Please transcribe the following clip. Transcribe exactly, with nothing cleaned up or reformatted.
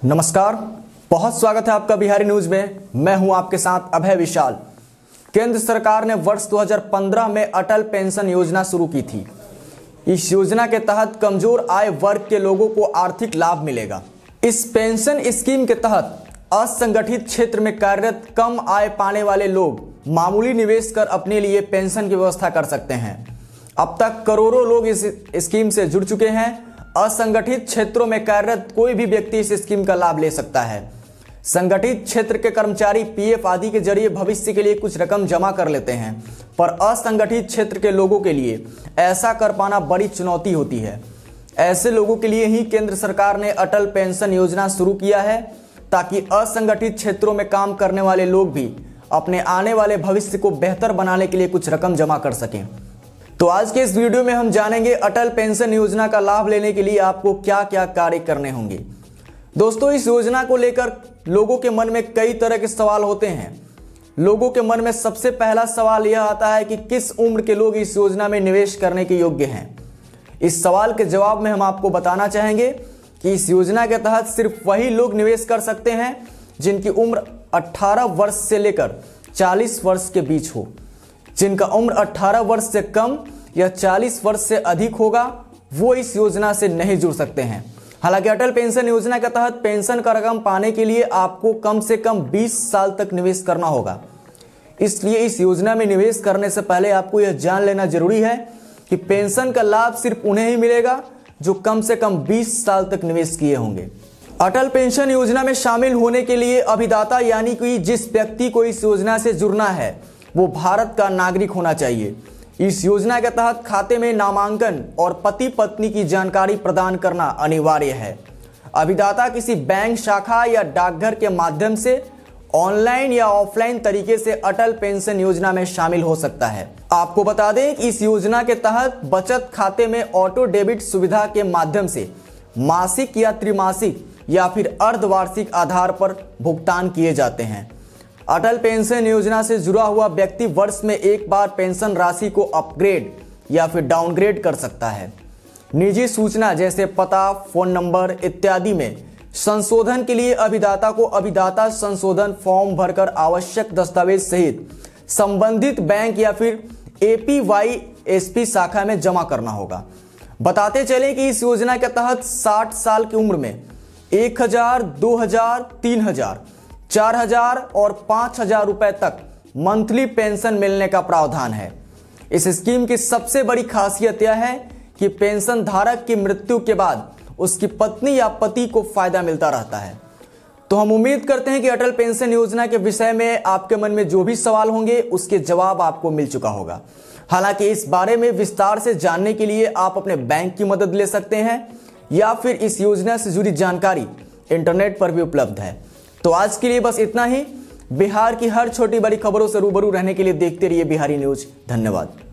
नमस्कार, बहुत स्वागत है आपका बिहारी न्यूज में। मैं हूं आपके साथ अभय विशाल। केंद्र सरकार ने वर्ष दो हज़ार पंद्रह में अटल पेंशन योजना शुरू की थी। इस योजना के तहत कमजोर आय वर्ग के लोगों को आर्थिक लाभ मिलेगा। इस पेंशन स्कीम के तहत असंगठित क्षेत्र में कार्यरत कम आय पाने वाले लोग मामूली निवेश कर अपने लिए पेंशन की व्यवस्था कर सकते हैं। अब तक करोड़ों लोग इस स्कीम से जुड़ चुके हैं। असंगठित क्षेत्रों में कार्यरत कोई भी व्यक्ति इस स्कीम का लाभ ले सकता है। संगठित क्षेत्र के कर्मचारी पीएफ आदि के जरिए भविष्य के लिए कुछ रकम जमा कर लेते हैं, पर असंगठित क्षेत्र के लोगों के लिए ऐसा कर पाना बड़ी चुनौती होती है। ऐसे लोगों के लिए ही केंद्र सरकार ने अटल पेंशन योजना शुरू किया है, ताकि असंगठित क्षेत्रों में काम करने वाले लोग भी अपने आने वाले भविष्य को बेहतर बनाने के लिए कुछ रकम जमा कर सकें। तो आज के इस वीडियो में हम जानेंगे अटल पेंशन योजना का लाभ लेने के लिए आपको क्या क्या कार्य करने होंगे। दोस्तों, इस योजना को लेकर लोगों के मन में कई तरह के सवाल होते हैं। लोगों के मन में सबसे पहला सवाल यह आता है कि किस उम्र के लोग इस योजना में निवेश करने के योग्य हैं। इस सवाल के जवाब में हम आपको बताना चाहेंगे कि इस योजना के तहत सिर्फ वही लोग निवेश कर सकते हैं जिनकी उम्र अठारह वर्ष से लेकर चालीस वर्ष के बीच हो। जिनका उम्र अठारह वर्ष से कम या चालीस वर्ष से अधिक होगा वो इस योजना से नहीं जुड़ सकते हैं। हालांकि अटल पेंशन योजना के तहत पेंशन का रकम पाने के लिए आपको कम से कम बीस साल तक निवेश करना होगा। इसलिए इस योजना में निवेश करने से पहले आपको यह जान लेना जरूरी है कि पेंशन का लाभ सिर्फ उन्हें ही मिलेगा जो कम से कम बीस साल तक निवेश किए होंगे। अटल पेंशन योजना में शामिल होने के लिए अभिदाता यानी कि जिस व्यक्ति को इस योजना से जुड़ना है वो भारत का नागरिक होना चाहिए। इस योजना के तहत खाते में नामांकन और पति पत्नी की जानकारी प्रदान करना अनिवार्य है। अभिदाता किसी बैंक शाखा या डाकघर के माध्यम से ऑनलाइन या ऑफलाइन तरीके से अटल पेंशन योजना में शामिल हो सकता है। आपको बता दें कि इस योजना के तहत बचत खाते में ऑटो डेबिट सुविधा के माध्यम से मासिक या त्रिमासिक या फिर अर्धवार्षिक आधार पर भुगतान किए जाते हैं। अटल पेंशन योजना से जुड़ा हुआ व्यक्ति वर्ष में एक बार पेंशन राशि को अपग्रेड या फिर डाउनग्रेड कर सकता है। निजी सूचना जैसे पता, फोन नंबर इत्यादि में संशोधन के लिए अभिदाता को अभिदाता संशोधन फॉर्म भरकर आवश्यक दस्तावेज सहित संबंधित बैंक या फिर एपीवाईएसपी शाखा में जमा करना होगा। बताते चलें कि इस योजना के तहत साठ साल की उम्र में एक हजार, दो हजार, तीन हजार, चार हजार और पांच हजार रुपए तक मंथली पेंशन मिलने का प्रावधान है। इस स्कीम की सबसे बड़ी खासियत यह है कि पेंशन धारक की मृत्यु के बाद उसकी पत्नी या पति को फायदा मिलता रहता है। तो हम उम्मीद करते हैं कि अटल पेंशन योजना के विषय में आपके मन में जो भी सवाल होंगे उसके जवाब आपको मिल चुका होगा। हालांकि इस बारे में विस्तार से जानने के लिए आप अपने बैंक की मदद ले सकते हैं या फिर इस योजना से जुड़ी जानकारी इंटरनेट पर भी उपलब्ध है। तो आज के लिए बस इतना ही। बिहार की हर छोटी बड़ी खबरों से रूबरू रहने के लिए देखते रहिए बिहारी न्यूज। धन्यवाद।